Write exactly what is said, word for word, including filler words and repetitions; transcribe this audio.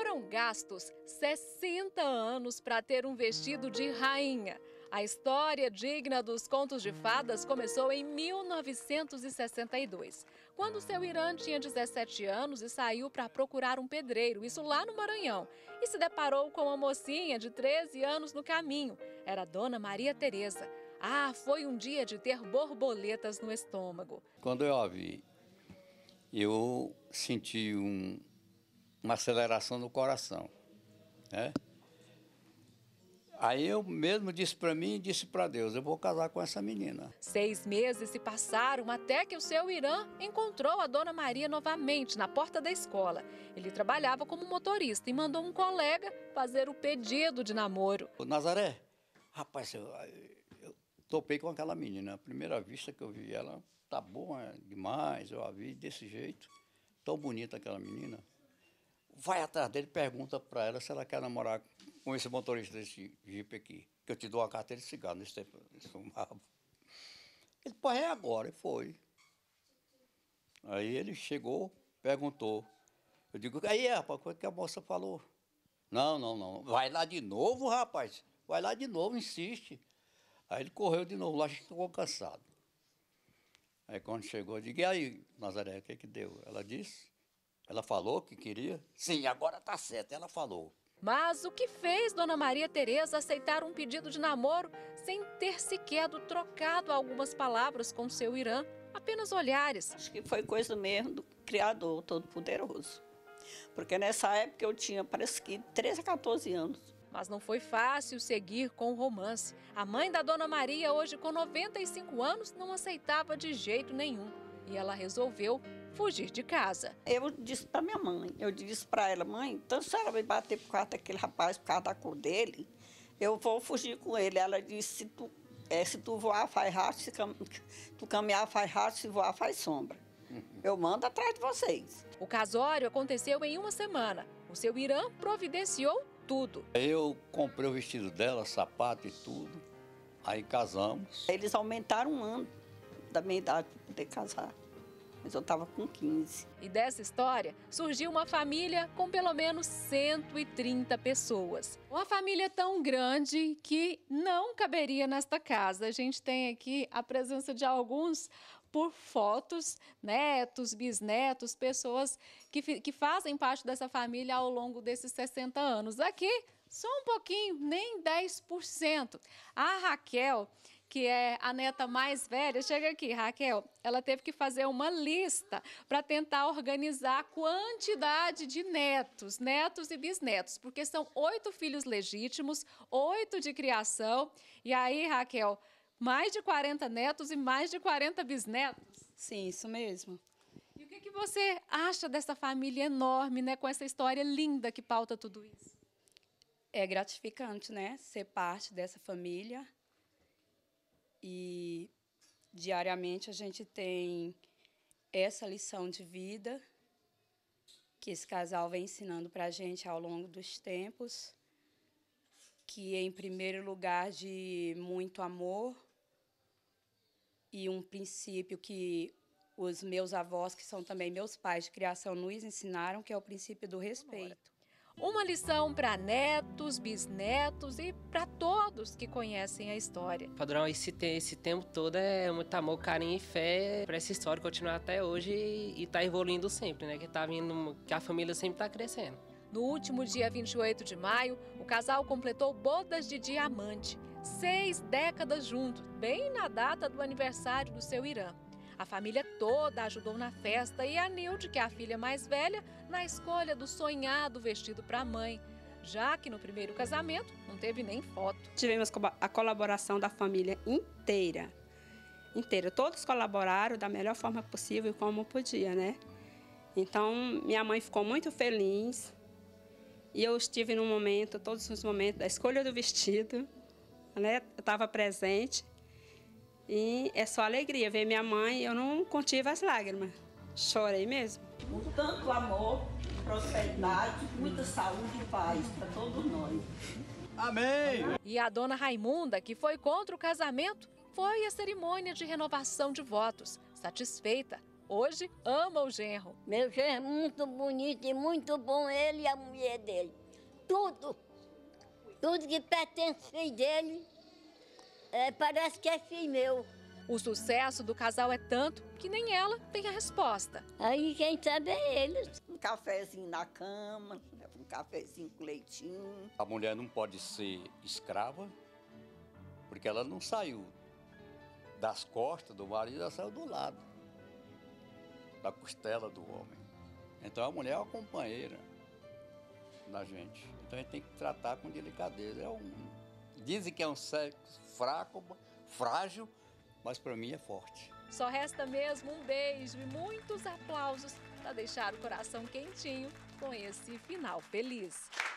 Foram gastos sessenta anos para ter um vestido de rainha. A história digna dos contos de fadas começou em mil novecentos e sessenta e dois, quando seu Irã tinha dezessete anos e saiu para procurar um pedreiro, isso lá no Maranhão, e se deparou com uma mocinha de treze anos no caminho. Era a Dona Maria Teresa. Ah, foi um dia de ter borboletas no estômago. Quando eu a vi, eu senti um, uma aceleração no coração, né? Aí eu mesmo disse para mim e disse para Deus, eu vou casar com essa menina. Seis meses se passaram até que o seu Irã encontrou a Dona Maria novamente na porta da escola. Ele trabalhava como motorista e mandou um colega fazer o pedido de namoro. O Nazaré, rapaz, eu, eu topei com aquela menina. A primeira vista que eu vi ela, tá boa demais, eu a vi desse jeito, tão bonita aquela menina. Vai atrás dele, pergunta para ela se ela quer namorar com esse motorista desse Jeep aqui, que eu te dou uma carteira de cigarro nesse tempo. Ele, pô, é agora, e foi. Aí ele chegou, perguntou. Eu digo, aí, rapaz, o que a moça falou? Não, não, não, vai lá de novo, rapaz, vai lá de novo, insiste. Aí ele correu de novo, lá ficou cansado. Aí quando chegou, eu digo, e aí, Nazaré, o que que deu? Ela disse... Ela falou que queria? Sim, agora tá certo, ela falou. Mas o que fez Dona Maria Teresa aceitar um pedido de namoro sem ter sequer trocado algumas palavras com seu Irã? Apenas olhares. Acho que foi coisa mesmo do Criador Todo-Poderoso. Porque nessa época eu tinha, parece que, treze a quatorze anos. Mas não foi fácil seguir com o romance. A mãe da Dona Maria, hoje com noventa e cinco anos, não aceitava de jeito nenhum. E ela resolveu fugir de casa. Eu disse para minha mãe, eu disse para ela, mãe, então se ela me bater por causa daquele rapaz, por causa da cor dele, eu vou fugir com ele. Ela disse, se tu, é, se tu voar, faz rápido, se cam, tu caminhar, faz rápido, se voar, faz sombra. Eu mando atrás de vocês. O casório aconteceu em uma semana. O seu Irã providenciou tudo. Eu comprei o vestido dela, sapato e tudo, aí casamos. Eles aumentaram um ano da minha idade para poder casar. Mas eu estava com quinze. E dessa história surgiu uma família com pelo menos cento e trinta pessoas. Uma família tão grande que não caberia nesta casa. A gente tem aqui a presença de alguns por fotos, netos, bisnetos, pessoas que, que fazem parte dessa família ao longo desses sessenta anos. Aqui, só um pouquinho, nem dez por cento. A Raquel, que é a neta mais velha, chega aqui, Raquel, ela teve que fazer uma lista para tentar organizar a quantidade de netos, netos e bisnetos, porque são oito filhos legítimos, oito de criação, e aí, Raquel, mais de quarenta netos e mais de quarenta bisnetos. Sim, isso mesmo. E o que, que você acha dessa família enorme, né, com essa história linda que pauta tudo isso? É gratificante, né, ser parte dessa família. E diariamente a gente tem essa lição de vida que esse casal vem ensinando para a gente ao longo dos tempos, que é, em primeiro lugar, de muito amor e um princípio que os meus avós, que são também meus pais de criação, nos ensinaram, que é o princípio do respeito. Uma lição para netos, bisnetos e para todos que conhecem a história. Padrão, esse, esse tempo todo é muito amor, carinho e fé para essa história continuar até hoje e está evoluindo sempre, né? Que, tá vindo, que a família sempre está crescendo. No último dia vinte e oito de maio, o casal completou bodas de diamante. Seis décadas juntos, bem na data do aniversário do seu Irã. A família toda ajudou na festa e a Nilde, que é a filha mais velha, na escolha do sonhado vestido para a mãe, já que no primeiro casamento não teve nem foto. Tivemos a colaboração da família inteira, inteira. Todos colaboraram da melhor forma possível, como podia, né? Então, minha mãe ficou muito feliz e eu estive no momento, todos os momentos da escolha do vestido, né? Eu estava presente. E é só alegria ver minha mãe, eu não contive as lágrimas, chorei mesmo. Com tanto amor, prosperidade, muita saúde e paz para todos nós. Amém! E a dona Raimunda, que foi contra o casamento, foi à cerimônia de renovação de votos. Satisfeita, Hoje ama o genro. Meu genro é muito bonito e muito bom, ele e a mulher dele. Tudo, tudo que pertence ao filho dele, é, parece que é filho meu. O sucesso do casal é tanto que nem ela tem a resposta. Aí quem sabe é eles. Um cafezinho na cama, um cafezinho com leitinho. A mulher não pode ser escrava, porque ela não saiu das costas do marido, ela saiu do lado, da costela do homem. Então a mulher é uma companheira da gente. Então a gente tem que tratar com delicadeza. É um, dizem que é um sexo fraco, frágil, mas para mim é forte. Só resta mesmo um beijo e muitos aplausos para deixar o coração quentinho com esse final feliz.